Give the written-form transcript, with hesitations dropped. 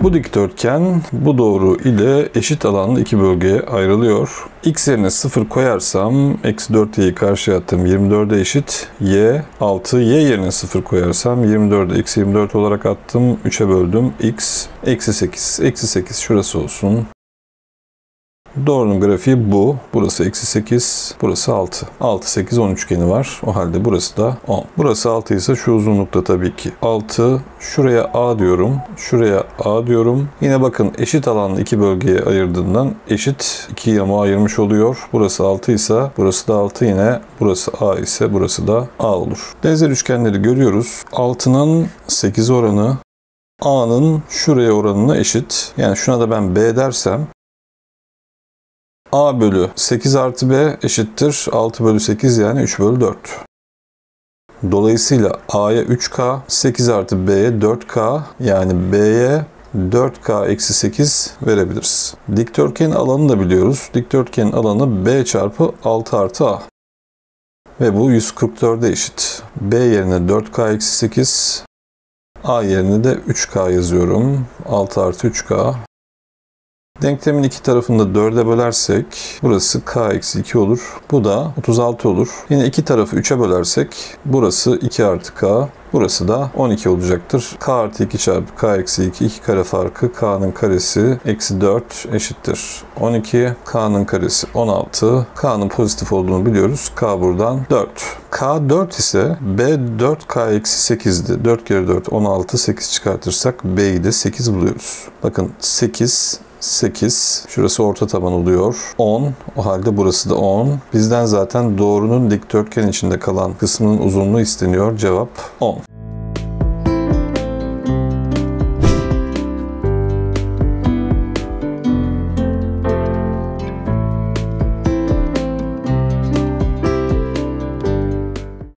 Bu dikdörtgen bu doğru ile eşit alanlı iki bölgeye ayrılıyor. X yerine 0 koyarsam eksi 4y'yi karşıya attım. 24'e eşit y 6. Y yerine 0 koyarsam 24'e eksi 24 olarak attım. 3'e böldüm. X eksi 8. Eksi 8 şurası olsun. Doğrunun grafiği bu. Burası eksi 8, burası 6. 6, 8, 10 üçgeni var. O halde burası da 10. Burası 6 ise şu uzunlukta tabii ki 6. Şuraya A diyorum. Şuraya A diyorum. Yine bakın eşit alanlı iki bölgeye ayırdığından eşit iki yamuğa ayırmış oluyor. Burası 6 ise burası da 6 yine. Burası A ise burası da A olur. Benzer üçgenleri görüyoruz. 6'nın 8 oranı A'nın şuraya oranına eşit. Yani şuna da ben B dersem A bölü 8 artı B eşittir 6 bölü 8 yani 3 bölü 4. Dolayısıyla A'ya 3K, 8 artı B'ye 4K yani B'ye 4K eksi 8 verebiliriz. Dikdörtgenin alanını da biliyoruz. Dikdörtgenin alanı B çarpı 6 artı A. Ve bu 144'e eşit. B yerine 4K eksi 8, A yerine de 3K yazıyorum. 6 artı 3K. Denklemin iki tarafını da 4'e bölersek burası k eksi 2 olur. Bu da 36 olur. Yine iki tarafı 3'e bölersek burası 2 artı k. Burası da 12 olacaktır. K artı 2 çarpı k eksi 2. 2 kare farkı k'nın karesi eksi 4 eşittir 12. K'nın karesi 16. K'nın pozitif olduğunu biliyoruz. K buradan 4. K 4 ise B 4K eksi 8'di. 4 kere 4 16. 8 çıkartırsak B'yi de 8 buluyoruz. Bakın 8 8. Şurası orta taban oluyor. 10. O halde burası da 10. Bizden zaten doğrunun dikdörtgen içinde kalan kısmının uzunluğu isteniyor. Cevap 10.